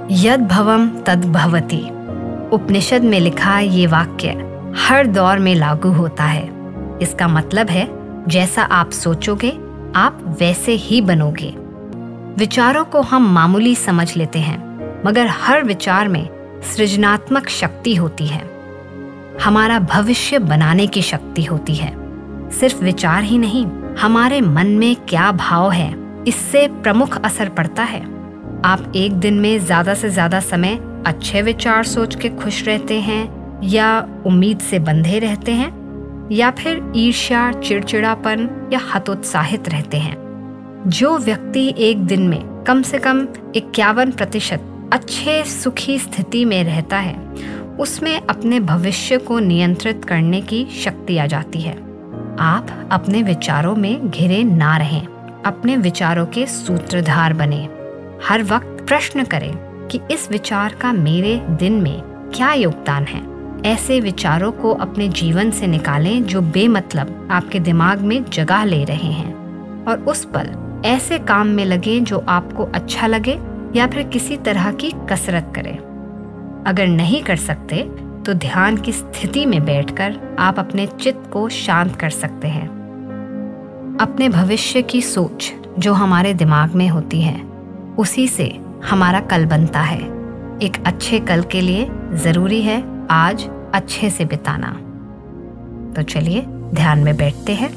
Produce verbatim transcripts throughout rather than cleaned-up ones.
यद भवम तद भवति। उपनिषद में लिखा ये वाक्य हर दौर में लागू होता है। इसका मतलब है जैसा आप सोचोगे आप वैसे ही बनोगे। विचारों को हम मामूली समझ लेते हैं, मगर हर विचार में सृजनात्मक शक्ति होती है। हमारा भविष्य बनाने की शक्ति होती है। सिर्फ विचार ही नहीं, हमारे मन में क्या भाव है इससे प्रमुख असर पड़ता है। आप एक दिन में ज्यादा से ज्यादा समय अच्छे विचार सोच के खुश रहते हैं या उम्मीद से बंधे रहते हैं, या फिर ईर्ष्या, चिड़चिड़ापन या हतोत्साहित रहते हैं। जो व्यक्ति एक दिन में कम से कम इक्यावन प्रतिशत अच्छे सुखी स्थिति में रहता है, उसमें अपने भविष्य को नियंत्रित करने की शक्ति आ जाती है। आप अपने विचारों में घिरे ना रहें, अपने विचारों के सूत्रधार बने। हर वक्त प्रश्न करें कि इस विचार का मेरे दिन में क्या योगदान है। ऐसे विचारों को अपने जीवन से निकालें जो बेमतलब आपके दिमाग में जगह ले रहे हैं, और उस पल ऐसे काम में लगे जो आपको अच्छा लगे या फिर किसी तरह की कसरत करें। अगर नहीं कर सकते तो ध्यान की स्थिति में बैठकर आप अपने चित्त को शांत कर सकते हैं। अपने भविष्य की सोच जो हमारे दिमाग में होती है, उसी से हमारा कल बनता है। एक अच्छे कल के लिए जरूरी है आज अच्छे से बिताना। तो चलिए ध्यान में बैठते हैं।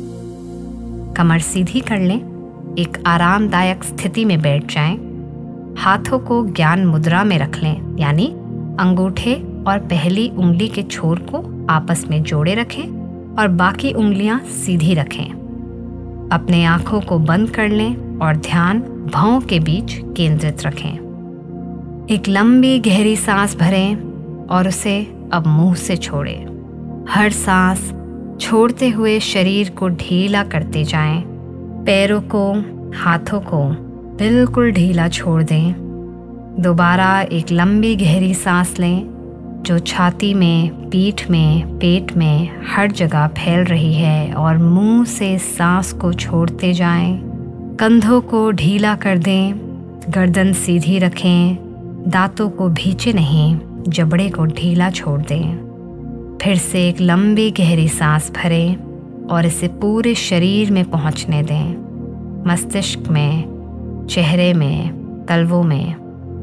कमर सीधी कर लें, एक आरामदायक स्थिति में बैठ जाएं। हाथों को ज्ञान मुद्रा में रख लें, यानी अंगूठे और पहली उंगली के छोर को आपस में जोड़े रखें और बाकी उंगलियां सीधी रखें। अपने आंखों को बंद कर लें और ध्यान भौं के बीच केंद्रित रखें। एक लंबी गहरी सांस भरें और उसे अब मुंह से छोड़ें। हर सांस छोड़ते हुए शरीर को ढीला करते जाएं। पैरों को, हाथों को बिल्कुल ढीला छोड़ दें। दोबारा एक लंबी गहरी सांस लें जो छाती में, पीठ में, पेट में हर जगह फैल रही है, और मुंह से सांस को छोड़ते जाएं। कंधों को ढीला कर दें, गर्दन सीधी रखें, दांतों को भींचे नहीं, जबड़े को ढीला छोड़ दें। फिर से एक लंबी गहरी सांस भरें और इसे पूरे शरीर में पहुंचने दें। मस्तिष्क में, चेहरे में, तलवों में।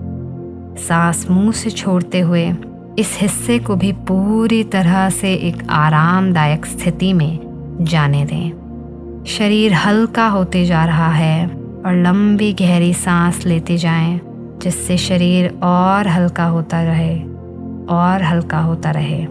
सांस मुंह से छोड़ते हुए इस हिस्से को भी पूरी तरह से एक आरामदायक स्थिति में जाने दें। शरीर हल्का होते जा रहा है और लंबी गहरी सांस लेते जाएं, जिससे शरीर और हल्का होता रहे और हल्का होता रहे।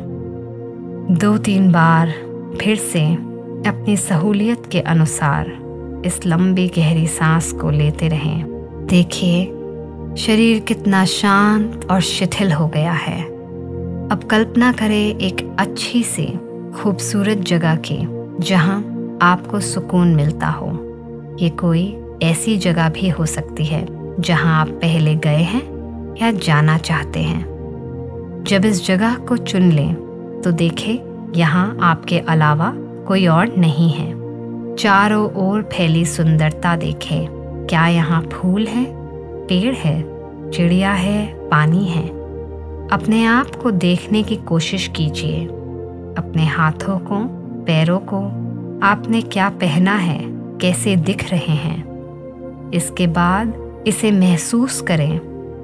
दो तीन बार फिर से अपनी सहूलियत के अनुसार इस लंबी गहरी सांस को लेते रहें। देखिए शरीर कितना शांत और शिथिल हो गया है। अब कल्पना करें एक अच्छी सी खूबसूरत जगह की जहां आपको सुकून मिलता हो। ये कोई ऐसी जगह भी हो सकती है जहां आप पहले गए हैं या जाना चाहते हैं। जब इस जगह को चुन लें तो देखें यहाँ आपके अलावा कोई और नहीं है। चारों ओर फैली सुंदरता देखें। क्या यहाँ फूल है, पेड़ है, चिड़िया है, पानी है। अपने आप को देखने की कोशिश कीजिए। अपने हाथों को, पैरों को, आपने क्या पहना है, कैसे दिख रहे हैं। इसके बाद इसे महसूस करें।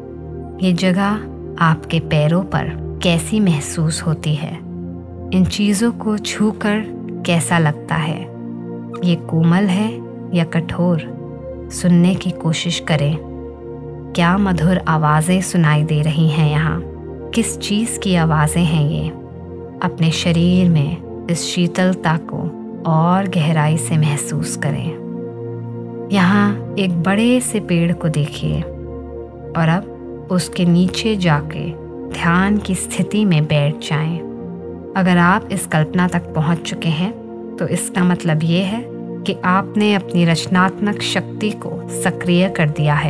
ये जगह आपके पैरों पर कैसी महसूस होती है। इन चीज़ों को छूकर कैसा लगता है। ये कोमल है या कठोर, सुनने की कोशिश करें। क्या मधुर आवाज़ें सुनाई दे रही हैं यहाँ। किस चीज़ की आवाज़ें हैं ये। अपने शरीर में इस शीतलता को और गहराई से महसूस करें। यहाँ एक बड़े से पेड़ को देखिए और अब उसके नीचे जाके ध्यान की स्थिति में बैठ जाएं। अगर आप इस कल्पना तक पहुँच चुके हैं तो इसका मतलब ये है कि आपने अपनी रचनात्मक शक्ति को सक्रिय कर दिया है।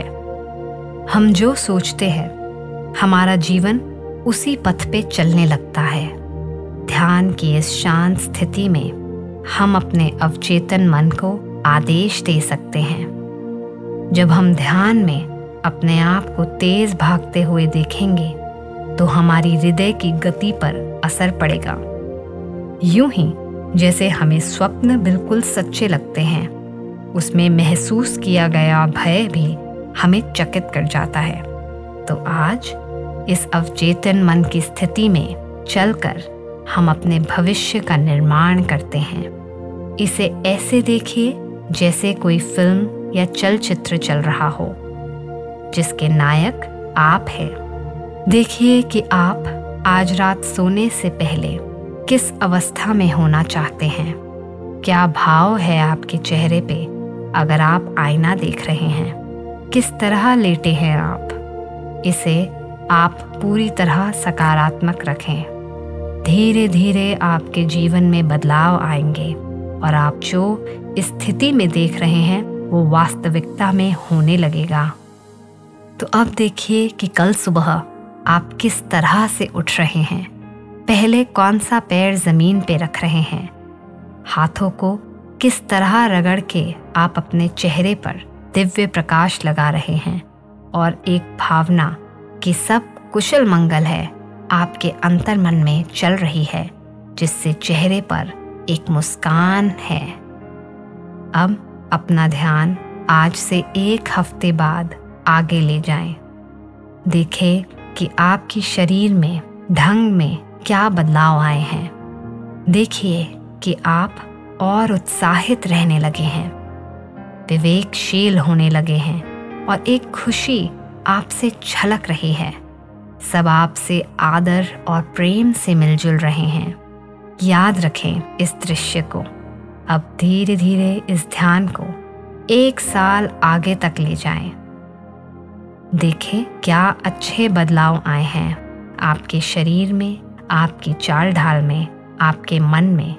हम जो सोचते हैं हमारा जीवन उसी पथ पे चलने लगता है। ध्यान की इस शांत स्थिति में हम अपने अवचेतन मन को आदेश दे सकते हैं। जब हम ध्यान में अपने आप को तेज भागते हुए देखेंगे तो हमारी हृदय की गति पर असर पड़ेगा। यूं ही जैसे हमें स्वप्न बिल्कुल सच्चे लगते हैं, उसमें महसूस किया गया भय भी हमें चकित कर जाता है। तो आज इस अवचेतन मन की स्थिति में चलकर हम अपने भविष्य का निर्माण करते हैं। इसे ऐसे देखिए जैसे कोई फिल्म या चलचित्र चल रहा हो जिसके नायक आप हैं। देखिए कि आप आज रात सोने से पहले किस अवस्था में होना चाहते हैं। क्या भाव है आपके चेहरे पे अगर आप आईना देख रहे हैं? किस तरह लेटे हैं आप? इसे आप पूरी तरह सकारात्मक रखें। धीरे धीरे आपके जीवन में बदलाव आएंगे और आप जो स्थिति में देख रहे हैं वो वास्तविकता में होने लगेगा। तो अब देखिए कि कल सुबह आप किस तरह से उठ रहे हैं। पहले कौन सा पैर जमीन पे रख रहे हैं? हाथों को किस तरह रगड़ के आप अपने चेहरे पर दिव्य प्रकाश लगा रहे हैं और एक भावना कि सब कुशल मंगल है आपके अंतर मन में चल रही है, जिससे चेहरे पर एक मुस्कान है। अब अपना ध्यान आज से एक हफ्ते बाद आगे ले जाएं। देखें कि आपकी शरीर में ढंग में क्या बदलाव आए हैं। देखिए कि आप और उत्साहित रहने लगे हैं, विवेकशील होने लगे हैं और एक खुशी आपसे झलक रही है। सब आपसे आदर और प्रेम से मिलजुल रहे हैं। याद रखें इस दृश्य को। अब धीरे धीरे इस ध्यान को एक साल आगे तक ले जाएं। देखें क्या अच्छे बदलाव आए हैं आपके शरीर में, आपकी चाल ढाल में, आपके मन में।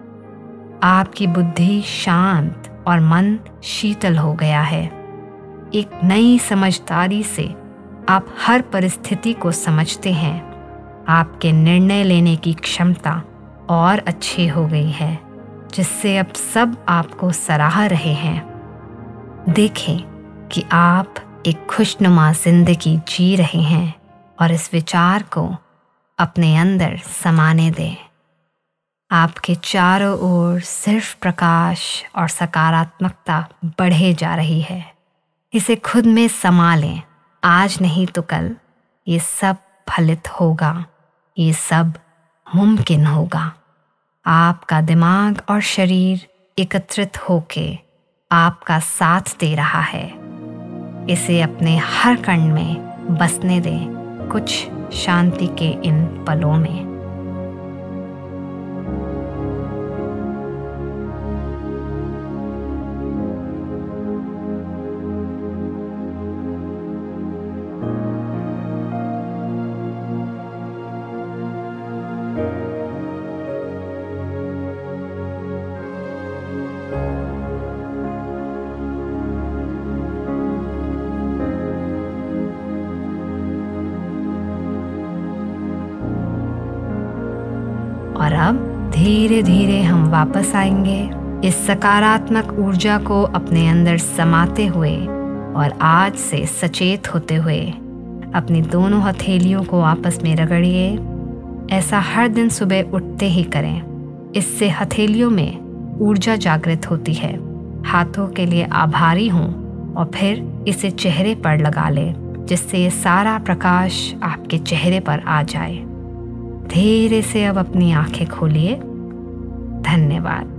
आपकी बुद्धि शांत और मन शीतल हो गया है। एक नई समझदारी से आप हर परिस्थिति को समझते हैं। आपके निर्णय लेने की क्षमता और अच्छी हो गई है, जिससे अब सब आपको सराह रहे हैं। देखें कि आप एक खुशनुमा जिंदगी जी रहे हैं और इस विचार को अपने अंदर समाने दें। आपके चारों ओर सिर्फ प्रकाश और सकारात्मकता बढ़े जा रही है। इसे खुद में समा लें। आज नहीं तो कल ये सब फलित होगा, ये सब मुमकिन होगा। आपका दिमाग और शरीर एकत्रित होके आपका साथ दे रहा है। इसे अपने हर कण में बसने दें कुछ शांति के इन पलों में। और अब धीरे धीरे हम वापस आएंगे, इस सकारात्मक ऊर्जा को अपने अंदर समाते हुए और आज से सचेत होते हुए अपनी दोनों हथेलियों को आपस में रगड़िए। ऐसा हर दिन सुबह उठते ही करें। इससे हथेलियों में ऊर्जा जागृत होती है। हाथों के लिए आभारी हों और फिर इसे चेहरे पर लगा लें, जिससे ये सारा प्रकाश आपके चेहरे पर आ जाए। धीरे से अब अपनी आंखें खोलिए। धन्यवाद।